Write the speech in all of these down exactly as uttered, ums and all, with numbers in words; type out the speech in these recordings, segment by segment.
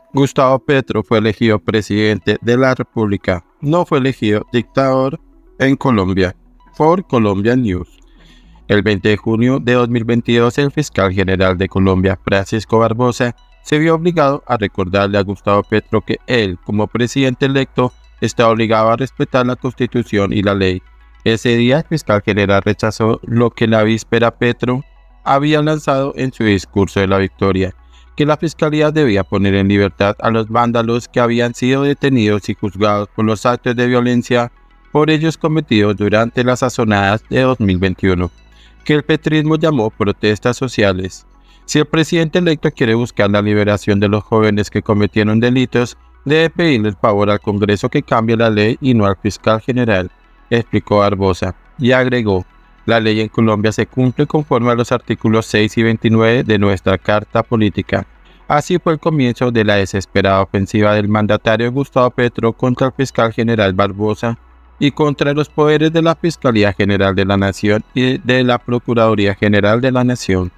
Gustavo Petro fue elegido presidente de la República, no fue elegido dictador en Colombia. For Colombia News. El veinte de junio de dos mil veintidós, el fiscal general de Colombia, Francisco Barbosa, se vio obligado a recordarle a Gustavo Petro que él, como presidente electo, está obligado a respetar la Constitución y la ley. Ese día, el fiscal general rechazó lo que la víspera Petro había lanzado en su discurso de la victoria, que la Fiscalía debía poner en libertad a los vándalos que habían sido detenidos y juzgados por los actos de violencia por ellos cometidos durante las sazonadas de dos mil veintiuno, que el petrismo llamó protestas sociales. Si el presidente electo quiere buscar la liberación de los jóvenes que cometieron delitos, debe pedirle el favor al Congreso que cambie la ley y no al fiscal general, explicó Barbosa, y agregó: la ley en Colombia se cumple conforme a los artículos seis y veintinueve de nuestra Carta Política. Así fue el comienzo de la desesperada ofensiva del mandatario Gustavo Petro contra el fiscal general Barbosa y contra los poderes de la Fiscalía General de la Nación y de la Procuraduría General de la Nación.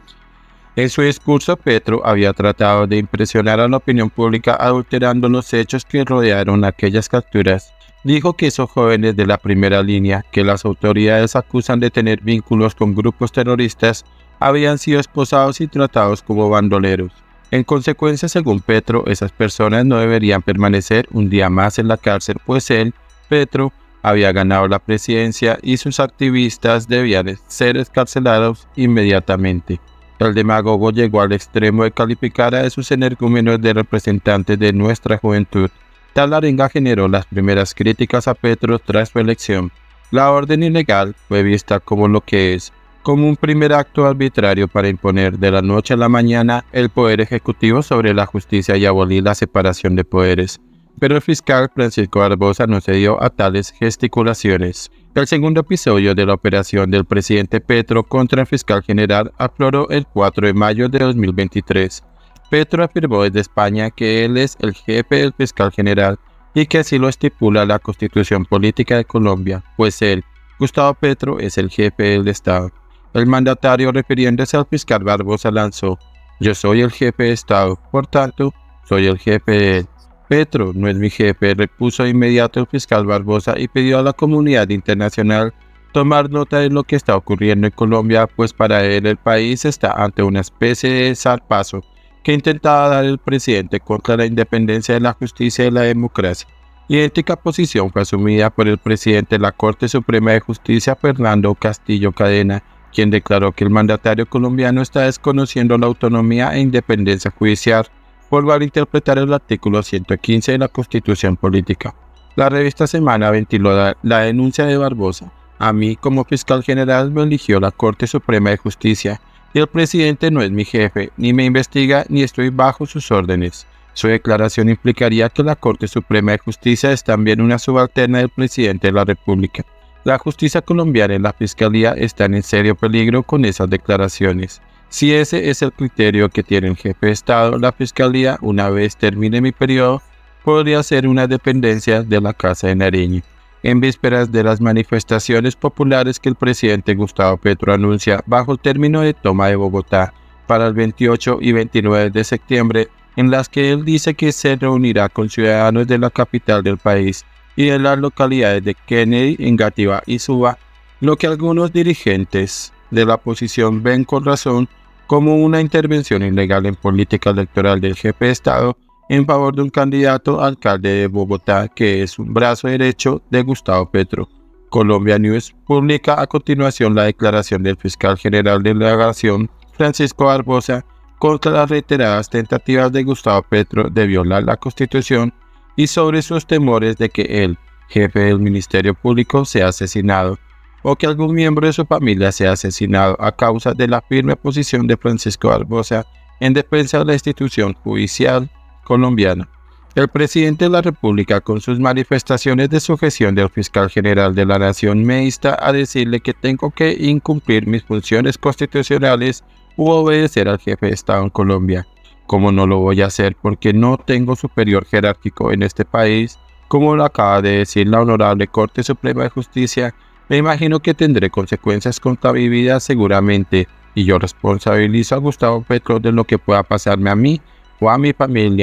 En su discurso, Petro había tratado de impresionar a la opinión pública adulterando los hechos que rodearon aquellas capturas. Dijo que esos jóvenes de la primera línea, que las autoridades acusan de tener vínculos con grupos terroristas, habían sido esposados y tratados como bandoleros. En consecuencia, según Petro, esas personas no deberían permanecer un día más en la cárcel, pues él, Petro, había ganado la presidencia y sus activistas debían ser excarcelados inmediatamente. El demagogo llegó al extremo de calificar a esos energúmenos de representantes de nuestra juventud. Tal arenga generó las primeras críticas a Petro tras su elección. La orden ilegal fue vista como lo que es, como un primer acto arbitrario para imponer de la noche a la mañana el poder ejecutivo sobre la justicia y abolir la separación de poderes. Pero el fiscal Francisco Barbosa no cedió a tales gesticulaciones. El segundo episodio de la operación del presidente Petro contra el fiscal general afloró el cuatro de mayo de dos mil veintitrés. Petro afirmó desde España que él es el jefe del fiscal general y que así lo estipula la Constitución Política de Colombia, pues él, Gustavo Petro, es el jefe del Estado. El mandatario, refiriéndose al fiscal Barbosa, lanzó: yo soy el jefe de Estado, por tanto, soy el jefe de él. Petro no es mi jefe, repuso de inmediato el fiscal Barbosa y pidió a la comunidad internacional tomar nota de lo que está ocurriendo en Colombia, pues para él el país está ante una especie de zarpazo que intentaba dar el presidente contra la independencia de la justicia y la democracia. Idéntica posición fue asumida por el presidente de la Corte Suprema de Justicia, Fernando Castillo Cadena, quien declaró que el mandatario colombiano está desconociendo la autonomía e independencia judicial por malinterpretar el artículo ciento quince de la Constitución Política. La revista Semana ventiló la, la denuncia de Barbosa. A mí, como fiscal general, me eligió la Corte Suprema de Justicia, y el presidente no es mi jefe, ni me investiga, ni estoy bajo sus órdenes. Su declaración implicaría que la Corte Suprema de Justicia es también una subalterna del presidente de la República. La justicia colombiana y la Fiscalía están en serio peligro con esas declaraciones. Si ese es el criterio que tiene el jefe de Estado, la Fiscalía, una vez termine mi periodo, podría ser una dependencia de la Casa de Nariño. En vísperas de las manifestaciones populares que el presidente Gustavo Petro anuncia bajo el término de toma de Bogotá para el veintiocho y veintinueve de septiembre, en las que él dice que se reunirá con ciudadanos de la capital del país y de las localidades de Kennedy, Engativá y Suba, lo que algunos dirigentes de la oposición ven con razón como una intervención ilegal en política electoral del jefe de Estado en favor de un candidato a alcalde de Bogotá que es un brazo derecho de Gustavo Petro. Colombia News publica a continuación la declaración del fiscal general de la Nación, Francisco Barbosa, contra las reiteradas tentativas de Gustavo Petro de violar la Constitución y sobre sus temores de que el jefe del Ministerio Público sea asesinado o que algún miembro de su familia sea asesinado a causa de la firme posición de Francisco Barbosa en defensa de la institución judicial colombiana. El presidente de la República, con sus manifestaciones de sujeción del fiscal general de la Nación, me insta a decirle que tengo que incumplir mis funciones constitucionales u obedecer al jefe de Estado en Colombia. Como no lo voy a hacer porque no tengo superior jerárquico en este país, como lo acaba de decir la Honorable Corte Suprema de Justicia, me imagino que tendré consecuencias contra mi vida seguramente, y yo responsabilizo a Gustavo Petro de lo que pueda pasarme a mí o a mi familia.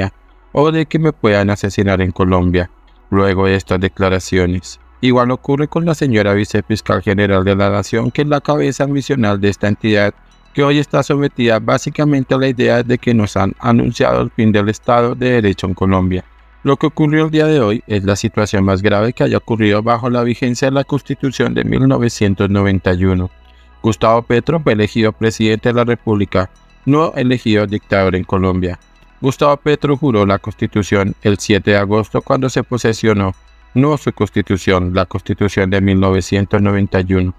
o de que me puedan asesinar en Colombia luego de estas declaraciones. Igual ocurre con la señora vicefiscal general de la Nación, que es la cabeza misional de esta entidad, que hoy está sometida básicamente a la idea de que nos han anunciado el fin del Estado de Derecho en Colombia. Lo que ocurrió el día de hoy es la situación más grave que haya ocurrido bajo la vigencia de la Constitución de mil novecientos noventa y uno. Gustavo Petro fue elegido presidente de la República, no elegido dictador en Colombia. Gustavo Petro juró la Constitución el siete de agosto cuando se posesionó, no su Constitución, la Constitución de mil novecientos noventa y uno.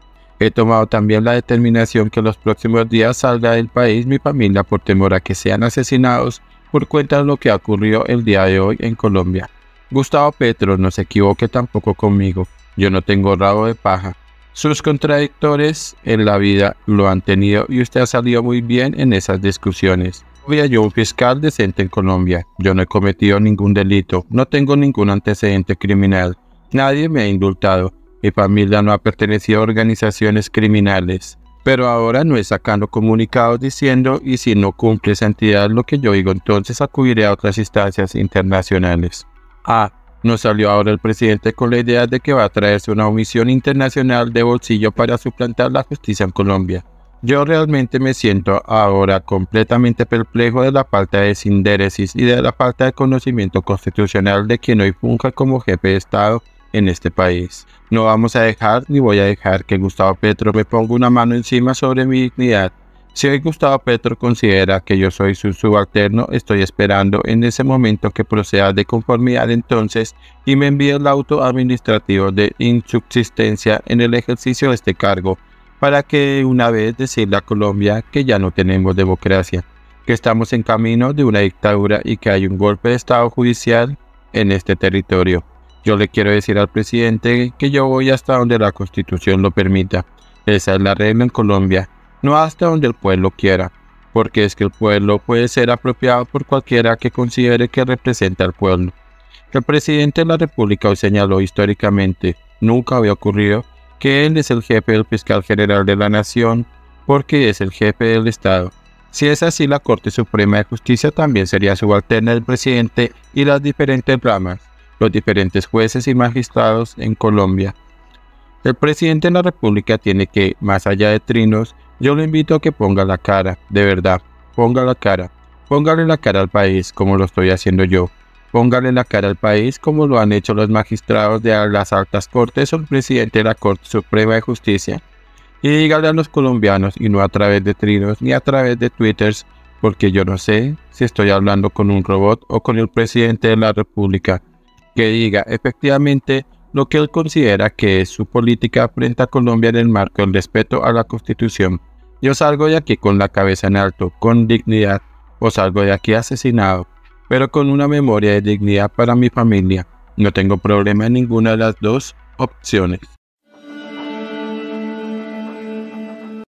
He tomado también la determinación que los próximos días salga del país mi familia por temor a que sean asesinados por cuenta de lo que ha ocurrido el día de hoy en Colombia. Gustavo Petro no se equivoque tampoco conmigo, yo no tengo rabo de paja. Sus contradictores en la vida lo han tenido y usted ha salido muy bien en esas discusiones. Soy yo un fiscal decente en Colombia, yo no he cometido ningún delito, no tengo ningún antecedente criminal, nadie me ha indultado, mi familia no ha pertenecido a organizaciones criminales. Pero ahora no es sacando comunicados diciendo y si no cumple esa entidad lo que yo digo, entonces acudiré a otras instancias internacionales. Ah, nos salió ahora el presidente con la idea de que va a traerse una omisión internacional de bolsillo para suplantar la justicia en Colombia. Yo realmente me siento ahora completamente perplejo de la falta de sindéresis y de la falta de conocimiento constitucional de quien hoy funja como jefe de Estado en este país. No vamos a dejar ni voy a dejar que Gustavo Petro me ponga una mano encima sobre mi dignidad. Si hoy Gustavo Petro considera que yo soy su subalterno, estoy esperando en ese momento que proceda de conformidad entonces y me envíe el auto administrativo de insubsistencia en el ejercicio de este cargo, para que una vez decirle a Colombia que ya no tenemos democracia, que estamos en camino de una dictadura y que hay un golpe de Estado judicial en este territorio. Yo le quiero decir al presidente que yo voy hasta donde la Constitución lo permita. Esa es la regla en Colombia, no hasta donde el pueblo quiera, porque es que el pueblo puede ser apropiado por cualquiera que considere que representa al pueblo. El presidente de la República hoy señaló históricamente, nunca había ocurrido, que él es el jefe del fiscal general de la Nación, porque es el jefe del Estado. Si es así, la Corte Suprema de Justicia también sería subalterna del presidente y las diferentes ramas, los diferentes jueces y magistrados en Colombia. El presidente de la República tiene que, más allá de trinos, yo lo invito a que ponga la cara, de verdad, ponga la cara, póngale la cara al país como lo estoy haciendo yo, póngale la cara al país como lo han hecho los magistrados de las altas cortes o el presidente de la Corte Suprema de Justicia, y dígale a los colombianos, y no a través de trinos ni a través de twitters, porque yo no sé si estoy hablando con un robot o con el presidente de la República, que diga efectivamente lo que él considera que es su política frente a Colombia en el marco del respeto a la Constitución. Yo salgo de aquí con la cabeza en alto, con dignidad, o salgo de aquí asesinado, pero con una memoria de dignidad para mi familia. No tengo problema en ninguna de las dos opciones.